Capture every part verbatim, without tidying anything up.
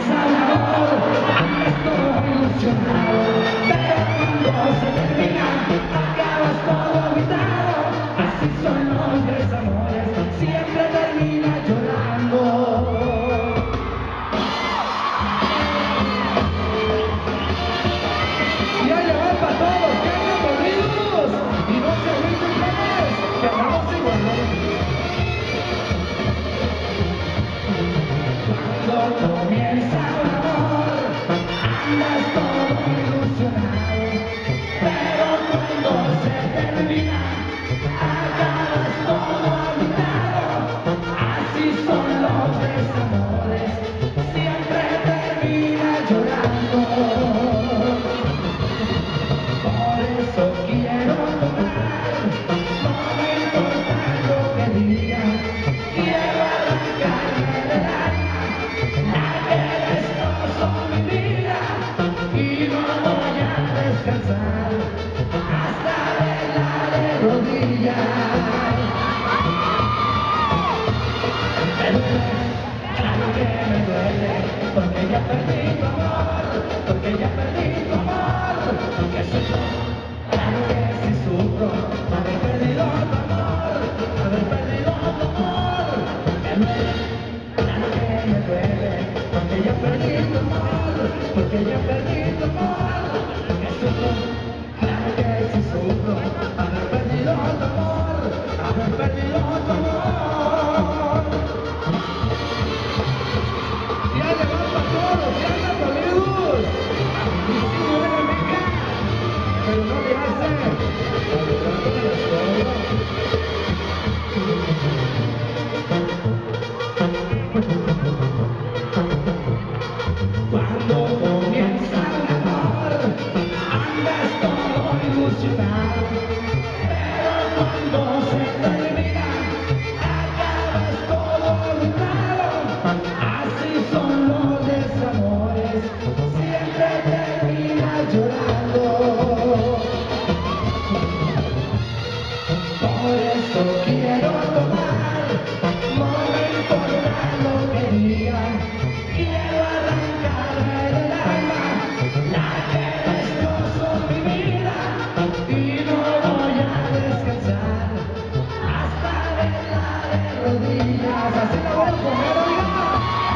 Porque ya perdí tu amor, porque ya perdí tu amor, que sufro, claro que sí sufro, haber perdido tu amor, haber perdido tu amor, me duele, claro que me duele, porque ya perdí tu amor, porque ya perdí tu amor, que sufro, claro que sí sufro, haber perdido tu amor, haber perdido tu amor. Pero no le hace, cuando comienza el amor, andas todo ilusionado, pero cuando se termina, acabas todo olvidado. Así son los desamores, siempre terminas llorando. Por eso quiero tomar, no me importa lo que digan, quiero arrancarme del alma la que destrozó mi vida y no voy a descansar hasta verla de rodillas. Así la voy a poner, oiga.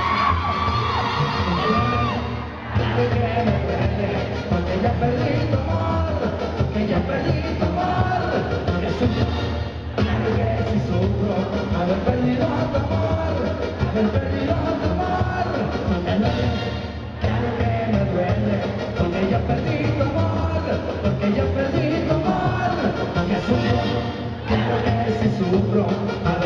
Claro que me duele, porque ya perdí tu amor, porque ya perdí tu amor, que sufro. Claro que sí sufro, haber perdido tu amor, haber perdido tu amor, me duele, claro que me duele, porque ya perdí tu amor, porque ya perdí tu amor, que sufro, claro que sí sufro,